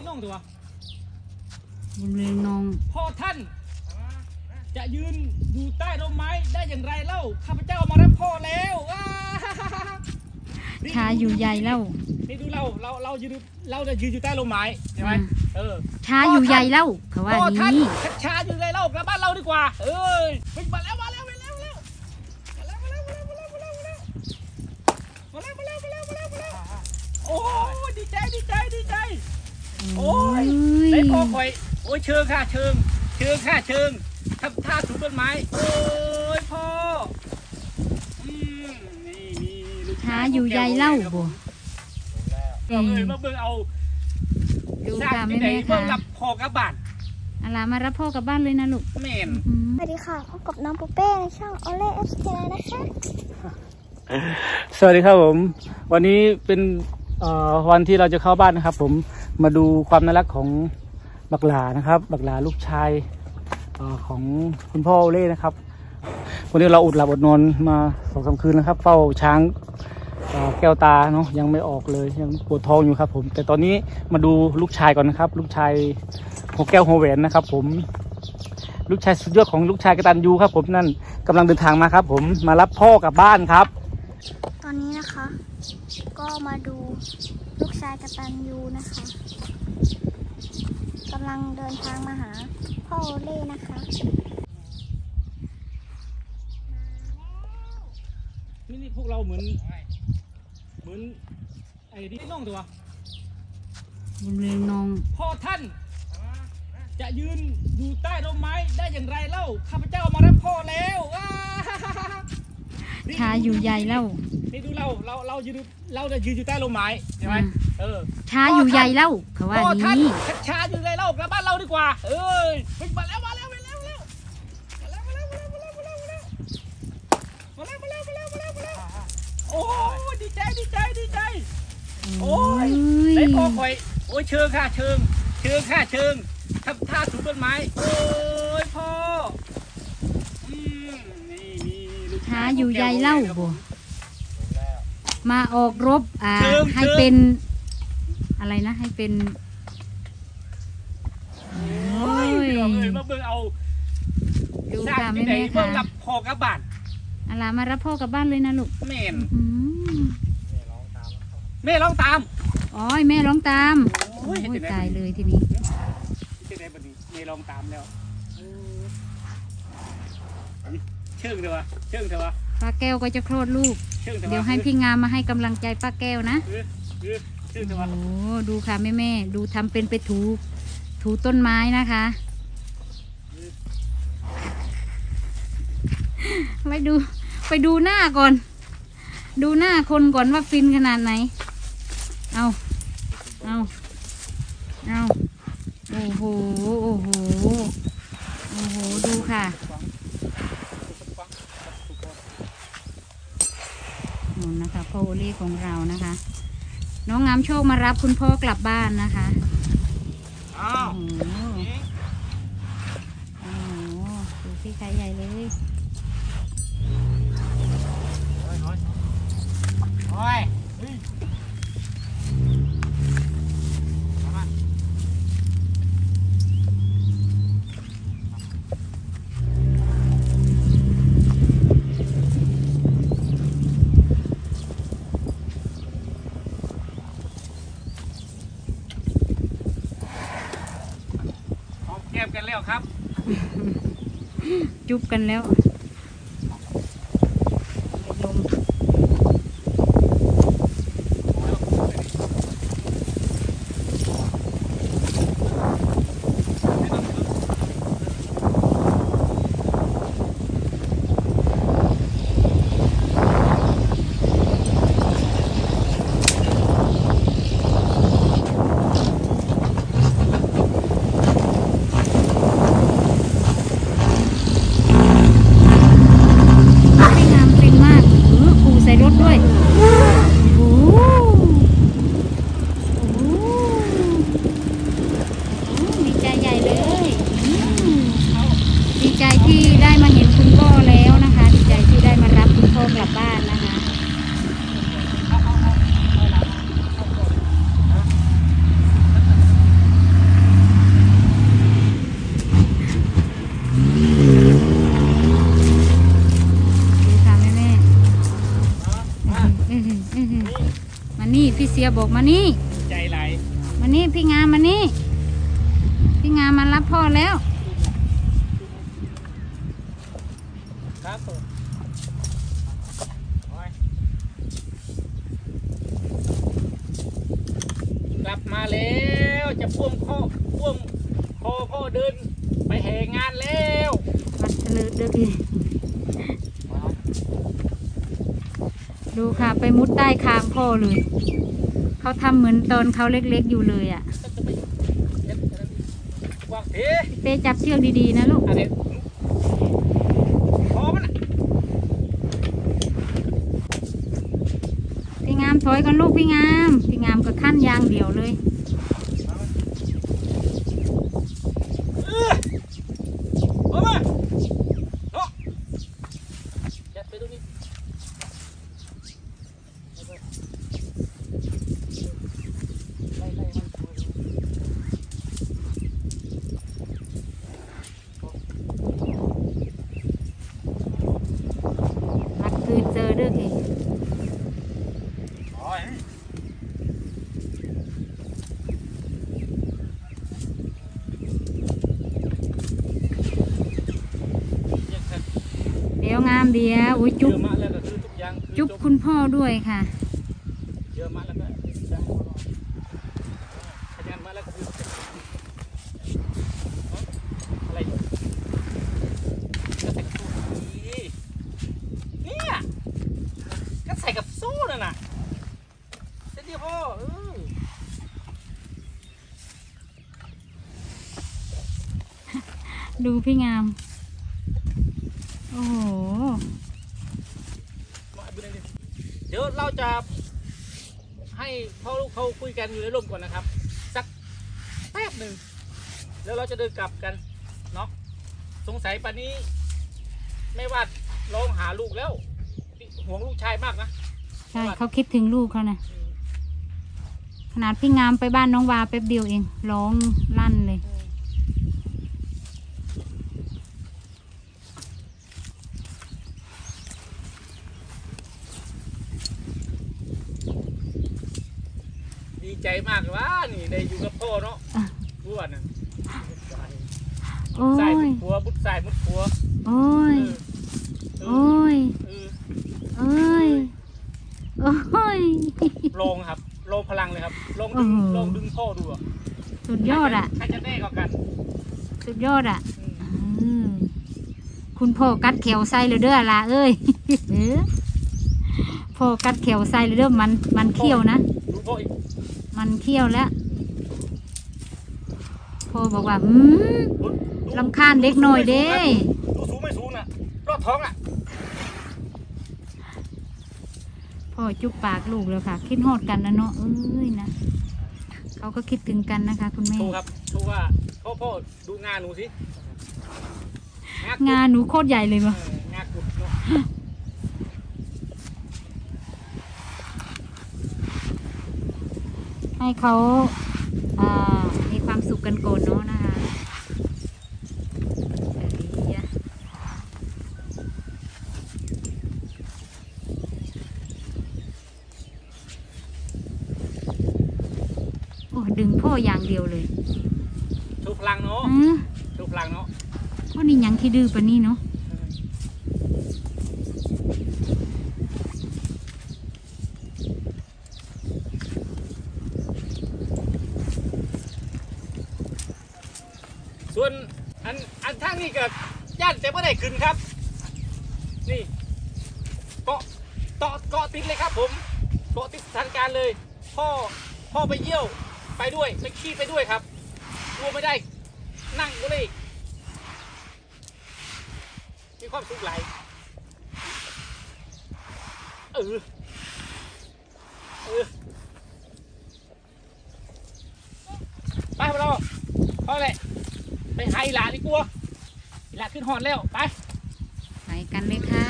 น้องตัวบุญเรืองน้องพ่อท่านจะยืนอยู่ใต้ร่มไม้ได้อย่างไรเล่าข้าพเจ้ามารับพ่อแล้วช้าอยู่ใหญ่เล่านี่ดูเรายืนอยู่ใต้ร่มไม้ใช่ไหมช้าอยู่ใหญ่เล่าเขาว่านี้ช้าอยู่ใหญ่เล่ากลับบ้านเราดีกว่ามาแล้วโอ้ดีใจโอ้ยได้พ่อคอยโอ้ยเชิงค่ะเชิงทำท่าถูต้นไม้โอ้ยพ่อนี่ช้าอยู่ใหญ่เล่าบ่มาเบิ่งเอาดูค่ะแม่ค่ะรับพ่อกลับบ้านอะไรมารับพ่อกลับบ้านเลยนะลูกแม่สวัสดีค่ะพบกับน้องปุ๊เป้ในช่องโอเล่เอฟซีนะคะสวัสดีครับผมวันนี้เป็นวันที่เราจะเข้าบ้านนะครับผมมาดูความน่ารักของบักหลานะครับบักหลาลูกชายของคุณพ่อโอเล่นะครับวันนี้เราอดหลับอดนอนมา2-3 คืนนะครับเฝ้าช้างแก้วตาเนาะยังไม่ออกเลยยังปวดท้องอยู่ครับผมแต่ตอนนี้มาดูลูกชายก่อนนะครับลูกชายหัวแก้วหัวแหวนนะครับผมลูกชายสุดยอดของลูกชายกตัญญูครับผมนั่นกำลังเดินทางมาครับผมมารับพ่อกลับบ้านครับตอนนี้นะคะก็มาดูลูกชายกตัญญูนะคะกำลังเดินทางมาหาพ่อโอเล่นะคะนี่พวกเราเหมือนไอ้ที่น้องตัวบุญเรืองน้องพ่อท่านจะยืนอยู่ใต้ร่มไม้ได้อย่างไรเล่าข้าพเจ้ามารับพ่อแล้วช้าอยู่ใหญ่เล่านี่ดูเรายืนอยู่ใต้ร่มไม้ใช่ไหมช้าอยู่ใหญ่เล่าเขาว่านี้ช้าอยู่ใหญ่เล่ากลับบ้านเราดีกว่ามาแล้วโอ้ดีใจโอ้ยได้พ่อคอยโอ้ยเชิงค่ะเชิงทำท่าถูต้นไม้โอ้ยพ่อช้าอยู่ใหญ่เล่าบ่มาออกรบให้เป็นอะไรนะให้เป็นโอ้ยมาเบิ่งเอาดูค่ะแม่ค่ะรับพ่อกลับบ้านอะไรมารับพ่อกลับบ้านเลยนะลูกแม่ร้องตามอ๋อแม่ร้องตามโอ้ยตายเลยทีนี้แม่ร้องตามแล้วเชิงเถอะป้าแก้วก็จะคลอดลูกเดี๋ยวให้พี่งามมาให้กำลังใจป้าแก้วนะโอ้ดูค่ะแม่ดูทำเป็นไปถูต้นไม้นะคะไปดูหน้าก่อนดูหน้าคนก่อนว่าฟินขนาดไหนเอาโอ้โหดูค่ะนู่นนะคะพ่อโอเล่ของเรานะคะน้องงามโชคมารับคุณพ่อกลับบ้านนะคะโอ้โหดูพี่ชายใหญ่เลยแก้มกันแล้วครับจุบกันแล้วซียบอกมานี่ใจไหลมานี่พี่งามมานี่พี่งามมารับพ่อแล้วครับผมกลับมาแล้วจะพ่วงคอพ่อเดินไปแห่งานแล้ววัดเฉลิดเด้อพี่ดูค่ะไปมุดใต้คางพ่อเลยเขาทำเหมือนตอนเขาเล็กๆอยู่เลยอ่ะวางเทเป้จับเชือกดีๆนะลูกอันนี้พอมันพี่งามถอยกันลูกพี่งามก็ขั้นยางเดียวเลยพอมาเนาะยัดไปตรงนี้ไล่มันรักคืนเจอเด้อพี่ เดี๋ยวงามเดียวอุ้ยจุ๊บเยอะมากแล้วก็คือทุกอย่างจุ๊บคุณพ่อด้วยค่ะเยอะมากแล้วก็ทุกอย่างขยันมากแล้วก็คืออะไรก็ใส่กับสู้เนี่ยก็ใส่กับสู้น่ะนะเส้นเดียวพ่อดูพี่งามโอ้โหเดี๋ยวเราจะให้พ่อลูกเขาคุยกันอยู่ในร่มก่อนนะครับสักแป๊บหนึ่งแล้วเราจะเดินกลับกันเนาะสงสัยป่านนี้ไม่ว่าร้องหาลูกแล้วห่วงลูกชายมากนะใช่เขาคิดถึงลูกเขานะขนาดพี่งามไปบ้านน้องวาแป๊บเดียวเองร้องลั่นเลยดีใจมากว่านี่ได้อยู่กับพ่อเนาะบ้วนนะใส่มุดหัวบุดใส่มุดหัวโอ้ยโอ้ยโอ้ยโอ้ยลงครับลงพลังเลยครับลงดึงพ่อดูอ่ะสุดยอดอ่ะใครจะแน่กว่ากันสุดยอดอ่ะคุณพ่อกัดแขวใส่เลยเด้อล่ะเอ้ยพ่อกัดแขวใส่เลยเด้อมันเขี้ยวนะดูพ่ออีกมันเขี้ยวแล้วพ่อบอกว่ารำคาญเด็กหน่อยเด้ดูสูงไม่สูงน่ะรอดท้องอ่ะพ่อจุ๊บปากลูกเลยค่ะคิดฮอดกันนะเนาะเอ้ยนะเขาก็คิดถึงกันนะคะคุณแม่ถูกครับถูกว่าพ่อดูงานหนูสิงานหนูโคตรใหญ่เลยมั้งงานกุดเนาะให้เขามีความสุขกันก่อนเนาะนะคะโอ้ดึงพ่ออย่างเดียวเลยถูกพลังเนาะถูกพลังเนาะพ่อนี่ยังที่ดื้อปะนี่เนาะส่วนอันทางนี้ก็ย่านแต่ไม่ได้ขึ้นครับนี่เกาะติดเลยครับผมเกาะติดสถานการณ์เลยพ่อไปเยี่ยวไปด้วยไปขี้ไปด้วยครับกลัวไม่ได้นั่งก็เลยมีความสุขไหลไปเราเพราะอะไรไปหาอีหลาดีกว่าอีหลาขึ้นหอนแล้วไปกันเลยค่ะ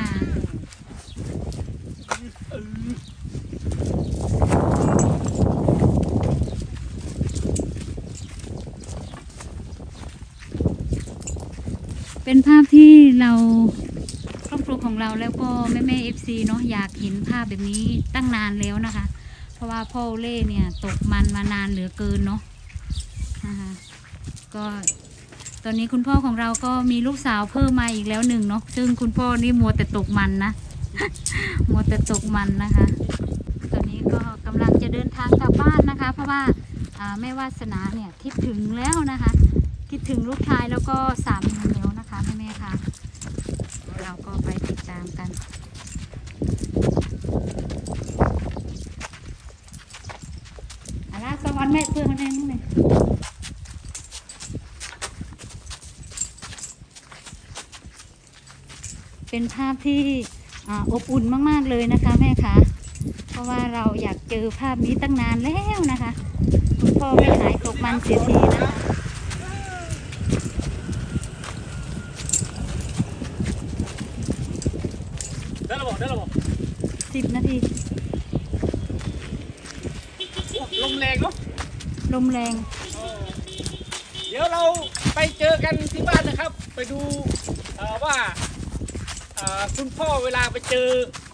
เป็นภาพที่เราครอบครัวของเราแล้วก็แม่ๆ FC เนาะอยากเห็นภาพแบบนี้ตั้งนานแล้วนะคะเพราะว่าพ่อโอเล่เนี่ยตกมันมานานเหลือเกินเนาะนะคะก็ตอนนี้คุณพ่อของเราก็มีลูกสาวเพิ่มมาอีกแล้วหนึ่งเนาะซึ่งคุณพ่อนี่มัวแต่ตกมันนะ มัวแต่ตกมันนะคะตอนนี้ก็กำลังจะเดินทางกลับบ้านนะคะ เพราะว่าแม่วาสนาเนี่ยคิดถึงแล้วนะคะคิดถึงลูกชายแล้วก็สามีแล้วนะคะแม่ๆค่ะเราก็ไปติดตามกันสวรรค์แม่เพื่อนคนนี้นี่เป็นภาพที่อบอุ่นมากๆเลยนะคะแม่คะเพราะว่าเราอยากเจอภาพนี้ตั้งนานแล้วนะคะคุณพ่อไม่หายตกมันเสียทีนะคะได้ระบบ 10 นาทีลมแรงเนาะลมแรงเดี๋ยวเราไปเจอกันที่บ้านนะครับไปดูว่าคุณพ่อเวลาไปเจอ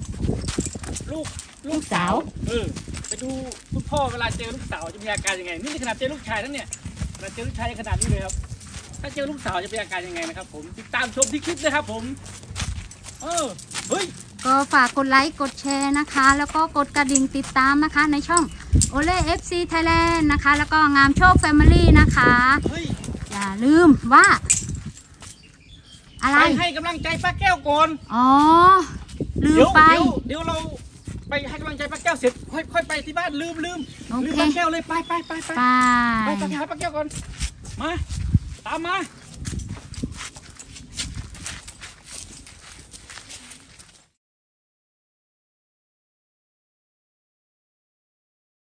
ลูกสาวไปดูคุณพ่อเวลาเจอลูกสาวจะมีอาการยังไงนี่ขนาดเจอลูกชายนั่นเนี่ยขนาดเจอลูกชายขนาดนี้เลยครับถ้าเจอลูกสาวจะมีอาการยังไงนะครับผมติดตามชมที่คลิปนะครับผมเฮ้ยก็ฝากกดไลค์กดแชร์นะคะแล้วก็กดกระดิ่งติดตามนะคะในช่องโอเล่ FC Thailand นะคะแล้วก็งามโชค Family นะคะอย่าลืมว่าอะไรให้กำลังใจป้าแก้วก่อนอ๋อลืมไปเดี๋ยวเราไปให้กำลังใจป้าแก้วเสร็จค่อยไปที่บ้านลืมป้าแก้วเลยไปหาป้าแก้วก่อนมาตามมา